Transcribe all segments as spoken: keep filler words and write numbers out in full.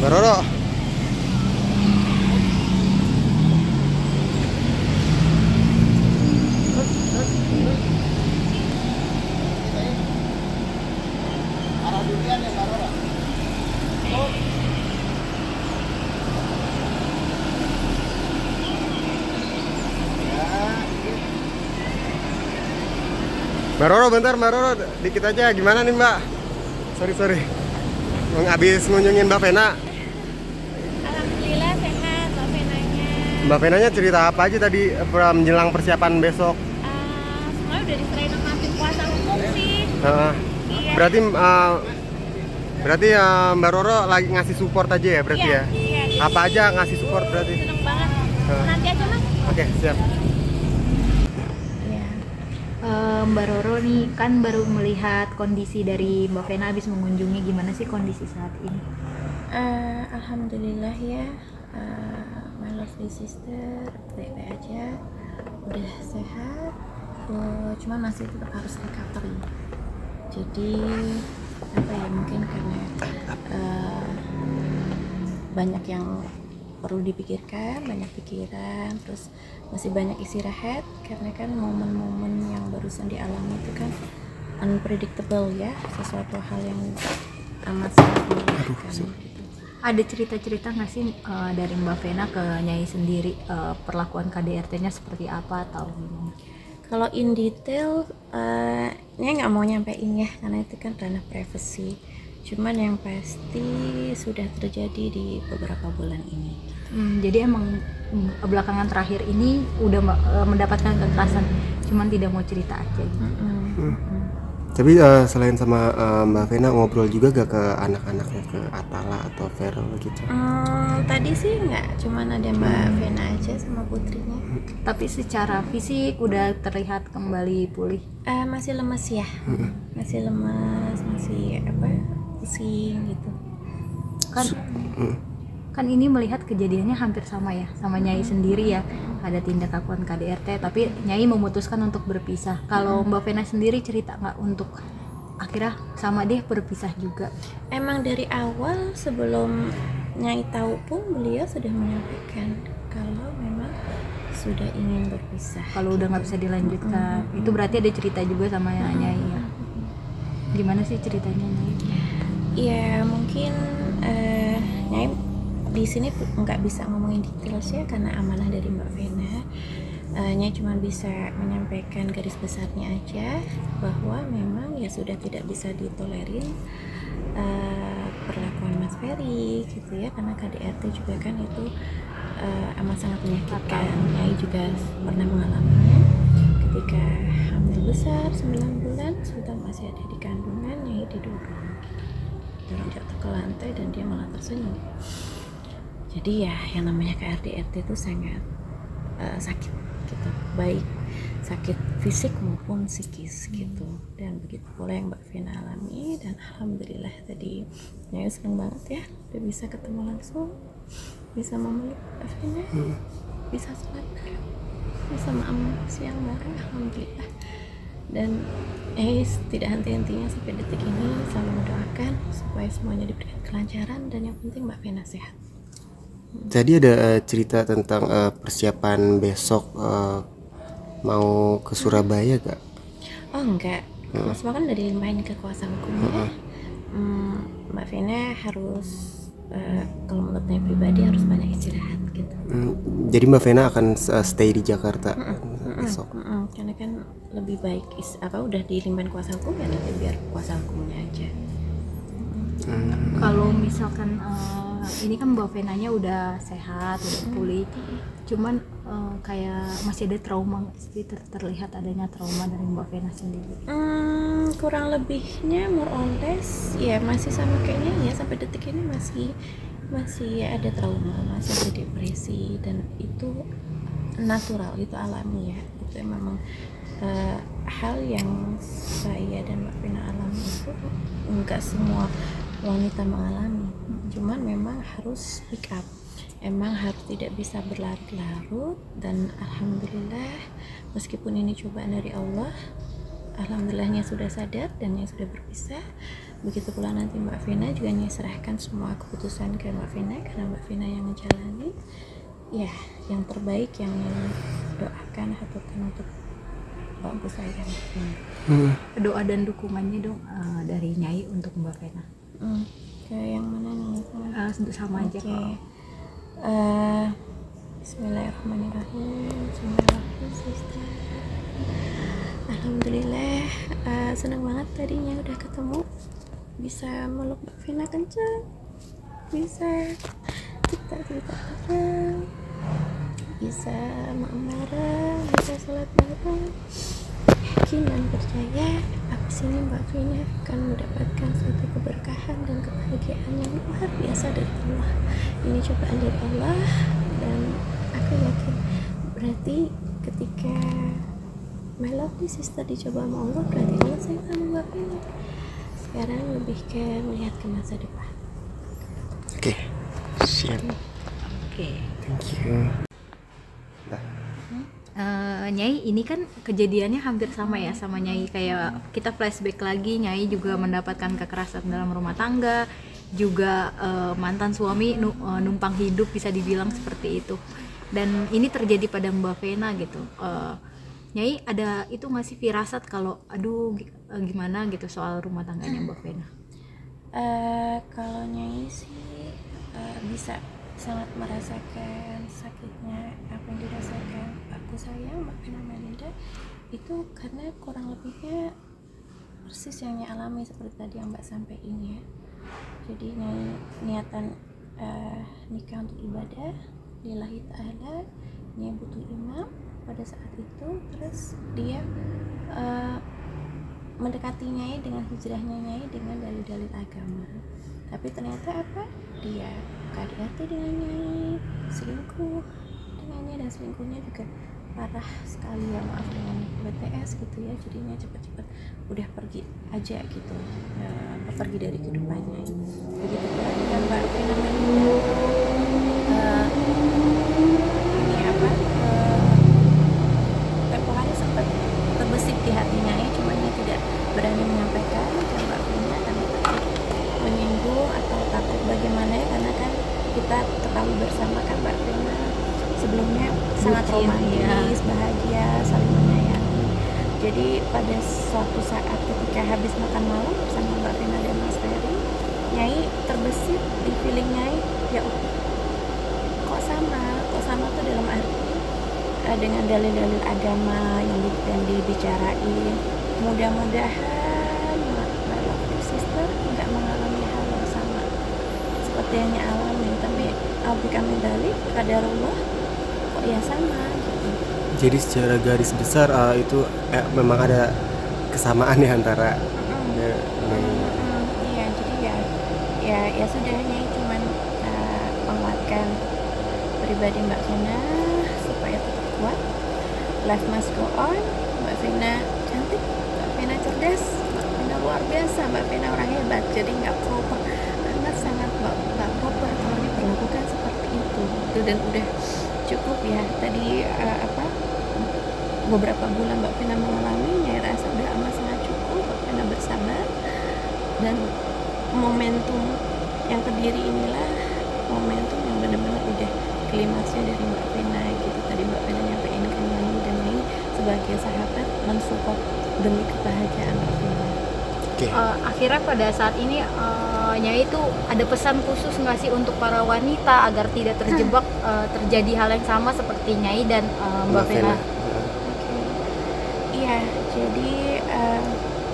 Mbak Roro. Arah durian ya Mbak Roro. Mbak Roro bentar, Mbak Roro dikit aja, gimana nih Mbak? Sorry sorry, habis ngunjungin Mbak Vena. Alhamdulillah sehat Mbak Venanya. Mbak Venanya cerita apa aja tadi menjelang persiapan besok? Uh, semuanya udah diserahin sama tim kuasa hukum sih. Uh, Iya. Berarti uh, berarti uh, Mbak Roro lagi ngasih support aja ya berarti Iya, ya? iya. Apa aja ngasih support berarti? Seneng banget. Uh. Nanti aja Mas. Oke, siap. Ya. Eh, Mbak Roro nih kan baru melihat kondisi dari Mbak Vena habis mengunjungi, gimana sih kondisi saat ini? Uh, Alhamdulillah ya, uh, my lovely sister baik-baik aja, udah sehat, uh, cuma masih tetap harus recovery. Jadi apa ya, mungkin karena uh, banyak yang perlu dipikirkan, banyak pikiran, terus masih banyak istirahat karena kan momen-momen yang barusan dialami itu kan unpredictable ya, sesuatu hal yang amat sangat melelahkan gitu. Ada cerita-cerita nggak sih eh, dari Mbak Vena ke Nyai sendiri, eh, perlakuan K D R T-nya seperti apa atau gimana? Kalau in detail, uh, Nyai nggak mau nyampein ya karena itu kan ranah privacy. Cuman yang pasti sudah terjadi di beberapa bulan ini. Hmm, jadi emang mm, belakangan terakhir ini udah eh, mendapatkan kekerasan, cuman tidak mau cerita aja gitu. Mm-mm. Hmm. Tapi uh, selain sama uh, Mbak Vena ngobrol juga gak ke anak-anaknya, ke Atala atau Feral gitu? Hmm, tadi sih nggak, cuman ada Mbak Vena aja sama putrinya. Tapi secara fisik udah terlihat kembali pulih. Eh, masih lemes ya, masih lemes, masih apa, pusing gitu. Kan kan ini melihat kejadiannya hampir sama ya sama Nyai sendiri ya, ada tindak lakukan K D R T tapi Nyai memutuskan untuk berpisah. Kalau Mbak Vena sendiri cerita nggak untuk akhirnya sama deh berpisah juga? Emang dari awal sebelum Nyai tahu pun beliau sudah menyampaikan kalau memang sudah ingin berpisah. Kalau udah nggak bisa dilanjutkan, itu berarti ada cerita juga sama Nyai ya. Gimana sih ceritanya Nyai? Ya mungkin eh, Nyai di sini nggak bisa ngomongin details ya karena amanah dari Mbak Vena. Uh, Nyai cuma bisa menyampaikan garis besarnya aja bahwa memang ya sudah tidak bisa ditolerin uh, perlakuan Mas Ferry gitu ya, karena K D R T juga kan itu uh, amat sangat menyakitkan. Nyai juga pernah mengalaminya ketika hamil besar sembilan bulan, Sultan masih ada di kandungan, Nyai didorong dorong jatuh ke lantai dan dia malah tersenyum. Jadi ya yang namanya K D R T itu sangat uh, sakit gitu, baik sakit fisik maupun psikis gitu. Dan begitu pula yang Mbak Vena alami, dan alhamdulillah tadi Nyai seneng banget ya udah bisa ketemu langsung, bisa memeluk Mbak Vena, bisa sholat bareng, bisa maam siang bareng, alhamdulillah. Dan eh tidak henti-hentinya sampai detik ini selalu mendoakan supaya semuanya diberikan kelancaran dan yang penting Mbak Vena sehat. Tadi ada uh, cerita tentang uh, persiapan besok uh, mau ke Surabaya gak? Oh enggak, Hmm. semua kan dari main ke kuasa hukumnya. Hmm, Mbak Vena harus uh, kalau menurut saya pribadi harus banyak istirahat gitu. Hmm, jadi Mbak Vena akan uh, stay di Jakarta besok? Mm-mm, karena kan lebih baik is, apa udah dilimpahin kuasa hukum ya nanti biar kuasa hukumnya aja. Hmm. Kalau misalkan eh, ini kan Mbak Venanya udah sehat, udah pulih, cuman eh, kayak masih ada trauma nggak sih? Ter- terlihat adanya trauma dari Mbak Vena sendiri. Hmm, kurang lebihnya more or less ya masih sama kayaknya ya, sampai detik ini masih masih ada trauma, masih ada depresi, dan itu natural, itu alami ya, itu memang uh, hal yang saya dan Mbak Vena alami itu enggak semua wanita mengalami, cuman memang harus pick up, emang harus tidak bisa berlarut-larut. Dan alhamdulillah meskipun ini cobaan dari Allah, alhamdulillahnya sudah sadar dan yang sudah berpisah, begitu pula nanti Mbak Vena juga Nyai serahkan semua keputusan ke Mbak Vena, karena Mbak Vena yang menjalani ya yang terbaik yang Nyai doakan, haturkan untuk Mbak saya. Hmm. Doa dan dukungannya dong uh, dari Nyai untuk Mbak Vena. Hmm. Ke yang mana nih? Uh, sama aja Oke. kok. Uh, Bismillahirrahmanirrahim. Bismillahirrahmanirrahim. Sister. Alhamdulillah, uh, senang banget tadinya udah ketemu, bisa meluk Mbak Vena kencang, bisa cerita-cerita bareng, bisa makan bareng, bisa sholat bareng. Yakin dan percaya abis ini Mbak Vena akan mendapatkan suatu keberkahan dan kebahagiaan yang luar biasa dari Allah. Ini cobaan dari Allah, dan aku yakin berarti ketika my lovely sister dicoba sama Allah, berarti Allah sayang sama Mbak Vena. Sekarang lebih ke melihat ke masa depan. Oke, siap. Oke. Thank you. Uh, Nyai, ini kan kejadiannya hampir sama ya sama Nyai, kayak kita flashback lagi, Nyai juga mendapatkan kekerasan dalam rumah tangga, juga uh, mantan suami nu, uh, numpang hidup bisa dibilang seperti itu, dan ini terjadi pada Mbak Vena gitu. Uh, Nyai ada itu ngasih firasat kalau aduh gimana gitu soal rumah tangganya Mbak Vena? Uh, kalau Nyai sih uh, bisa sangat merasakan sakitnya apa yang dirasakan aku sayang Mbak Vena Melinda itu, karena kurang lebihnya persis yang Nyai alami seperti tadi yang Mbak sampaikan ya. Jadi Nyai niatan uh, nikah untuk ibadah lillahi ta'ala, Nyai butuh imam pada saat itu, terus dia uh, mendekati Nyai dengan hijrahnya Nyai dengan dalil-dalil agama, tapi ternyata apa, dia K D R T dengan Nyai, selingkuh dengan Nyai, dan selingkuhnya juga parah sekali ya, maaf, dengan B T S gitu ya. Jadinya cepet-cepet udah pergi aja gitu, ya, pergi dari kehidupannya. Begitu pula dengan Mbak Vena Melinda, uh, ini apa uh, tempo hari sempat terbesit di hatinya ya, cuma dia tidak berani menyampaikan ke Mbak Vena karena takut menyinggung atau takut bagaimana ya, karena kan kita ketahui bersama kan Mbak Vena sebelumnya sangat romantis, bahagia, saling menyayangi. Jadi pada suatu saat ketika habis makan malam bersama Mbak Vena dan Mas Ferry, Nyai terbesit di feeling Nyai, ya kok sama, kok sama tuh dalam arti uh, dengan dalil-dalil agama yang di, dan dibicarain. Mudah-mudahan my lovely sister nggak mengalami hal yang sama seperti yang Nyai alami, tapi abika min dzalik qadarullah, kok ya sama gitu. Jadi secara garis besar uh, itu eh, memang ada kesamaan ya antara Mm-mm. ya, Mm-mm. Iya, jadi ya ya ya sudah, Nyai cuman uh, menguatkan pribadi Mbak Vena supaya tetap kuat. Life must go on. Mbak Vena cantik, Mbak Vena cerdas, Mbak Vena luar biasa, Mbak Vena orang hebat. Jadi nggak proper, amat sangat nggak nggak proper kalau diperlakukan seperti itu. Itu dan udah cukup ya. Tadi uh, apa beberapa bulan Mbak Vena mengalami, Nyai rasa udah amat sangat cukup. Mbak Vena bersabar, dan momentum yang terdiri inilah momentum yang benar-benar udah klimaksnya dari Mbak Vena gitu. Tadi Mbak Vena nyampein ke Nyai, dan Nyai sebagai sahabat mensupport demi kebahagiaan Mbak Vena. Oke. Uh, akhirnya pada saat ini uh, Nyai itu ada pesan khusus nggak sih untuk para wanita agar tidak terjebak uh, terjadi hal yang sama seperti Nyai dan uh, Mbak Vena? Oke, iya, jadi uh,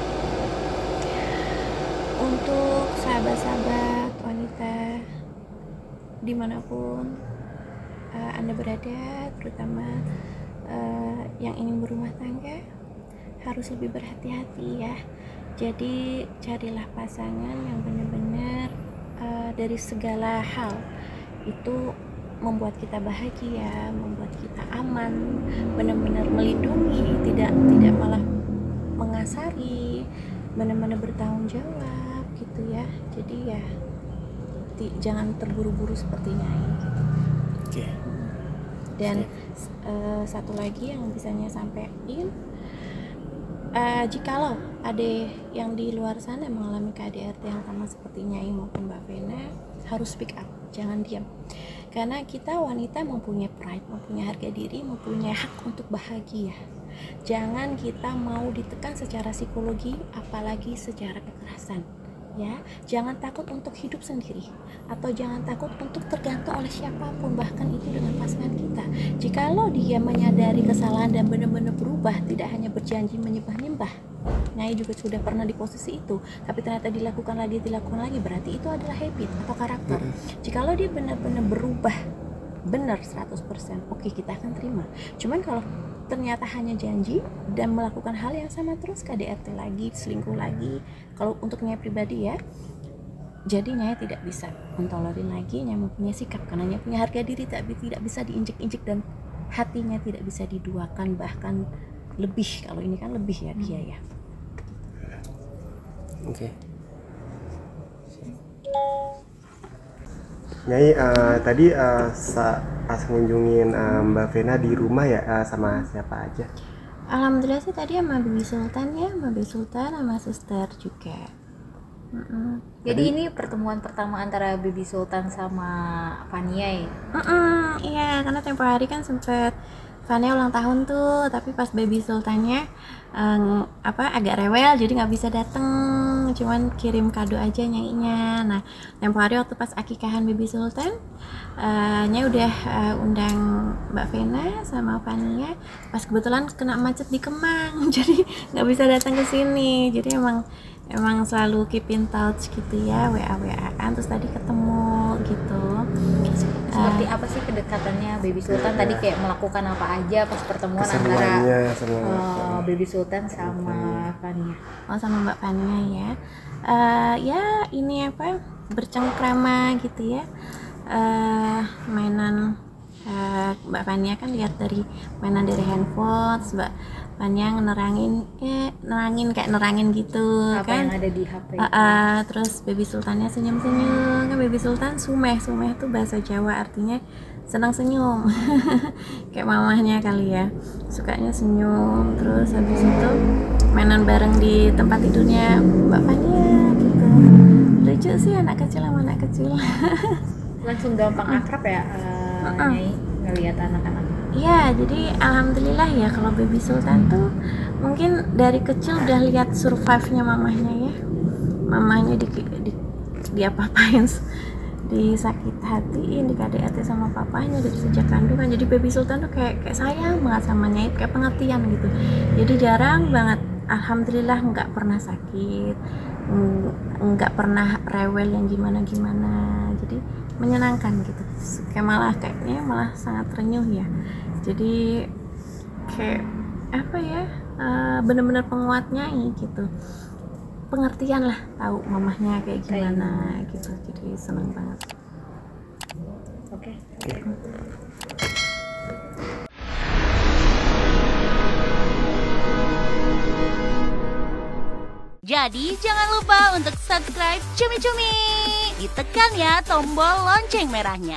untuk sahabat-sahabat wanita dimanapun uh, Anda berada, terutama uh, yang ingin berumah tangga, harus lebih berhati-hati ya. Jadi carilah pasangan yang benar-benar uh, dari segala hal itu membuat kita bahagia, membuat kita aman, benar-benar melindungi, tidak tidak malah mengasari, benar-benar bertanggung jawab gitu ya. Jadi ya ti, jangan terburu-buru seperti Nyai gitu. Oke. Dan uh, satu lagi yang bisa Nyai sampaikan, uh, jikalau ade yang di luar sana mengalami K D R T yang sama seperti Nyai maupun Mbak Vena, harus speak up, jangan diam. Karena kita wanita mempunyai pride, mempunyai harga diri, mempunyai hak untuk bahagia. Jangan kita mau ditekan secara psikologi, apalagi secara kekerasan. Ya, jangan takut untuk hidup sendiri, atau jangan takut untuk tergantung oleh siapapun, bahkan itu dengan pasangan kita. Jikalau dia menyadari kesalahan dan benar-benar berubah, tidak hanya berjanji menyembah-nyembah. Nyai juga sudah pernah di posisi itu, tapi ternyata dilakukan lagi, dilakukan lagi, berarti itu adalah habit atau karakter. Jikalau dia benar-benar berubah, benar seratus persen, oke, kita akan terima. Cuman kalau ternyata hanya janji dan melakukan hal yang sama terus, K D R T lagi, selingkuh lagi, kalau untuk Nyai pribadi ya, jadi Nyai tidak bisa mentolerin lagi. Nyai mempunyai sikap, karena Nyai punya harga diri, tapi tidak bisa diinjek-injek, dan hatinya tidak bisa diduakan, bahkan lebih. Kalau ini kan lebih ya dia ya. Oke. Nyai, uh, tadi uh, sa- pas ngunjungin uh, Mbak Vena di rumah ya, uh, sama siapa aja? Alhamdulillah sih tadi sama Bibi Sultan ya, sama Bibi Sultan sama suster juga. Mm-mm. Jadi ini pertemuan pertama antara Bibi Sultan sama Fania ya? Mm-mm, iya, karena tempo hari kan sempet Fania ulang tahun tuh, tapi pas Baby Sultannya eh, apa agak rewel, jadi nggak bisa dateng, cuman kirim kado aja Nyainya. Nah, tempo hari waktu pas akikahan Baby Sultan, eh, Nyai udah eh, undang Mbak Vena sama Fania, pas kebetulan kena macet di Kemang, jadi nggak bisa datang ke sini. Jadi emang emang selalu keep in touch gitu ya, W A W A-an, terus tadi ketemu gitu. Seperti apa sih kedekatannya Baby Sultan tadi, kayak melakukan apa aja pas pertemuan antara Keseruannya sama uh, Baby Sultan sama Fania? Oh, sama Mbak Fania ya. Eh, ya ini apa, bercengkrama gitu ya. Eh, mainan eh, Mbak Fania kan lihat dari mainan dari handphone, terus Mbak Fania nerangin, ya nerangin kayak nerangin gitu Apa kan. yang ada di H P? Uh, uh, terus Baby Sultannya senyum-senyum. Kan Baby Sultan sumeh, sumeh tuh bahasa Jawa artinya senang senyum. Kayak mamahnya kali ya, sukanya senyum. Terus habis itu mainan bareng di tempat tidurnya Mbak Fania gitu. Lucu sih anak kecil sama anak kecil. Langsung gampang akrab ya, uh, Uh-uh. Nyai ngelihat anak-anak. Iya, jadi alhamdulillah ya kalau Baby Sultan tuh mungkin dari kecil udah lihat survive-nya mamahnya ya. Mamahnya di, di, di apa-apain, disakit hatiin, di K D R T sama papahnya dari sejak kandungan. Jadi Baby Sultan tuh kayak kayak sayang banget sama Nyai, kayak pengertian gitu. Jadi jarang banget, alhamdulillah nggak pernah sakit, nggak pernah rewel yang gimana-gimana. Jadi menyenangkan gitu, kayak malah kayaknya malah sangat renyuh ya. Jadi kayak apa ya, uh, bener-bener penguat Nyai gitu, pengertian lah, tahu mamahnya kayak gimana gitu. Jadi seneng banget. Oke. Jadi jangan lupa untuk subscribe Cumi Cumi. Ditekan ya tombol lonceng merahnya.